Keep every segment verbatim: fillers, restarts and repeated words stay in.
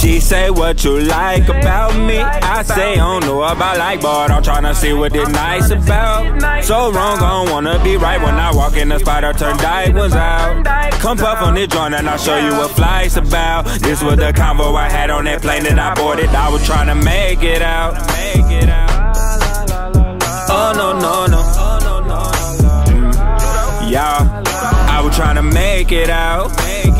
She say what you like about me. I say I don't know about like, but I'm tryna see what it's nice about. So wrong, I don't wanna be right. When I walk in the spot, I turn diapers out. Come puff on this joint and I'll show you what flight's about. This was the convo I had on that plane that I boarded. I was tryna make it out. Oh no no no. Mm. Yeah, I was tryna make it out.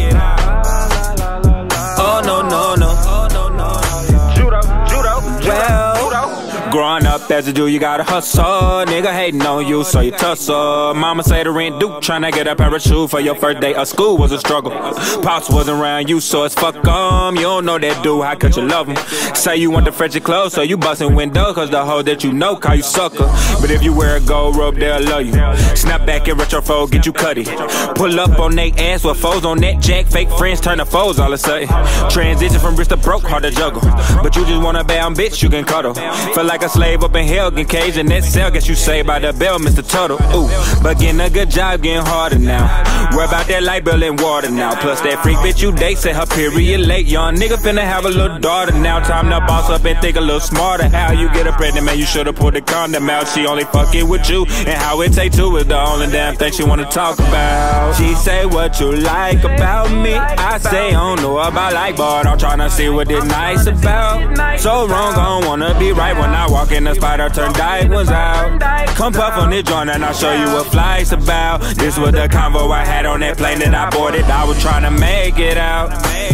Oh no no no. Judo, judo, well, growing up as a Jew, you gotta hustle. Nigga hating on you, so you tussle. Mama say the rent due, tryna get a pair of shoes for your first day of school was a struggle. Pops wasn't around you, so it's fuck 'em. You don't know that dude, how could you love him? Say you want the freshest clothes, so you bustin' windows, cause the hoe that you know call you sucker. But if you wear a gold robe, they'll love you. Snap back and retro fold, get you cutty. Pull up on they ass with foes on that jack. Fake friends turn to foes all of a sudden. Transition from rich to broke, hard to juggle. But you just want a bad bitch you can cuddle. Feel like a slave up in hell, getting caged in that cell. Guess you saved by the bell, Mister Tuttle. Ooh, but getting a good job, getting harder now. Worry about that light bill and water now. Plus that freak bitch you date, say her period late. Young nigga finna have a little daughter now. Time to boss up and think a little smarter. How you get her pregnant, man, you should've pulled the condom out. She only fucking with you, and how it take two is the only damn thing she wanna talk about. She say what you like about me. I say I don't know about like, but I'm tryna see what it's nice about. So wrong, I don't wanna be right. When I walk in the spot, I turn diapers out. Come puff on this joint and I'll show you what flight's about. This was the convo I had on that plane that I boarded. I was tryna make it out.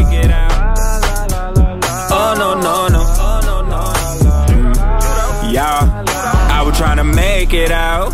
Oh no no no. Mm. Yeah, I was tryna make it out.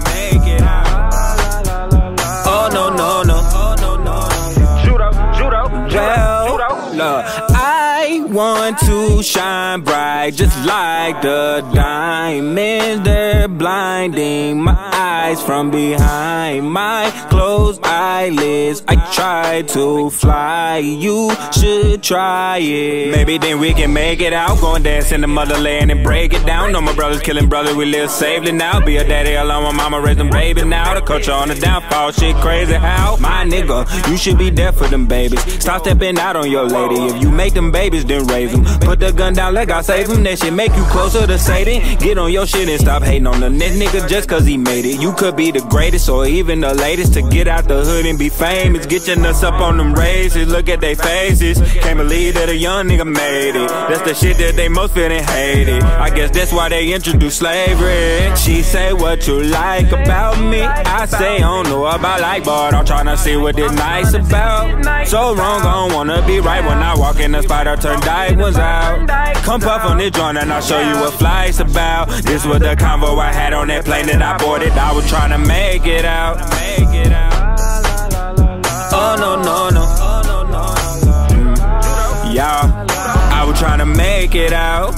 Oh no no no. Judo, judo, well, look, I want to shine bright, just like the diamonds. They're blinding my eyes from behind my closed eyelids. I try to fly, you should try it. Maybe then we can make it out. Go and dance in the motherland and break it down. No, my brother's killing brothers, we live safely now. Be a daddy alone, my mama raised them babies now. The culture on the downfall, shit crazy how. My nigga, you should be there for them babies. Stop stepping out on your lady. If you make them babies, then raise them. Put the gun down, let God save them. That shit make you closer to Satan. Get on your shit and stop hating on the next nigga just cause he made it. You could be the greatest or even the latest to get out the hood and be famous. Get your nuts up on them races, look at they faces. Can't believe that a young nigga made it. That's the shit that they most feel and hate it. I guess that's why they introduced slavery. She say what you like about me. I say I don't know about like, but I'm tryna see what it's nice about. So wrong, I don't wanna be right. When I walk in the spot, I turn diapers out. Come puff on this joint and I'll show you what flight's about. This was the convo I had on that plane that I boarded. I was tryna make it out. Oh no no no. Mm. Yeah, I was tryna make it out.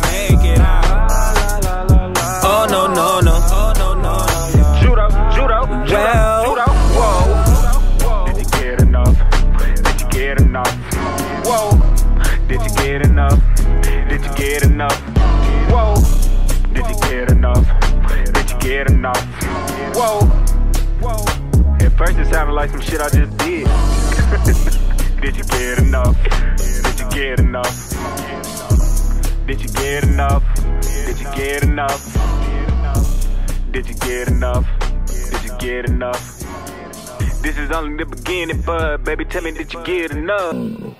Oh no no no. Judo, judo, well, whoa. Did you get enough? Did you get enough? Whoa. Did you get enough? Did you get enough? Whoa. Did you get enough? Did you get enough? Whoa. Whoa. At first it sounded like some shit I just did. Did you get enough? Did you get enough? Did you get enough? Did you get enough? Did you get enough? Did you get enough? This is only the beginning, but baby, tell me, did you get enough?